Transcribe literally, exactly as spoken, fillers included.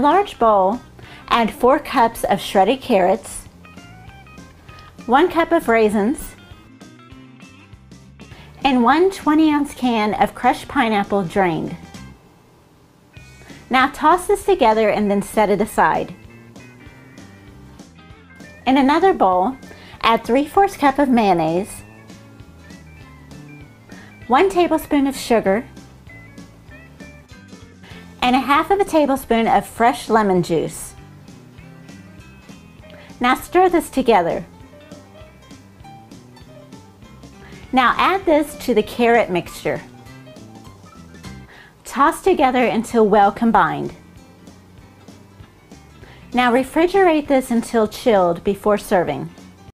large bowl, add four cups of shredded carrots, one cup of raisins, and one twenty ounce can of crushed pineapple drained. Now toss this together and then set it aside. In another bowl, add three fourths cup of mayonnaise, one tablespoon of sugar, and a half of a tablespoon of fresh lemon juice. Now stir this together. Now add this to the carrot mixture. Toss together until well combined. Now refrigerate this until chilled before serving.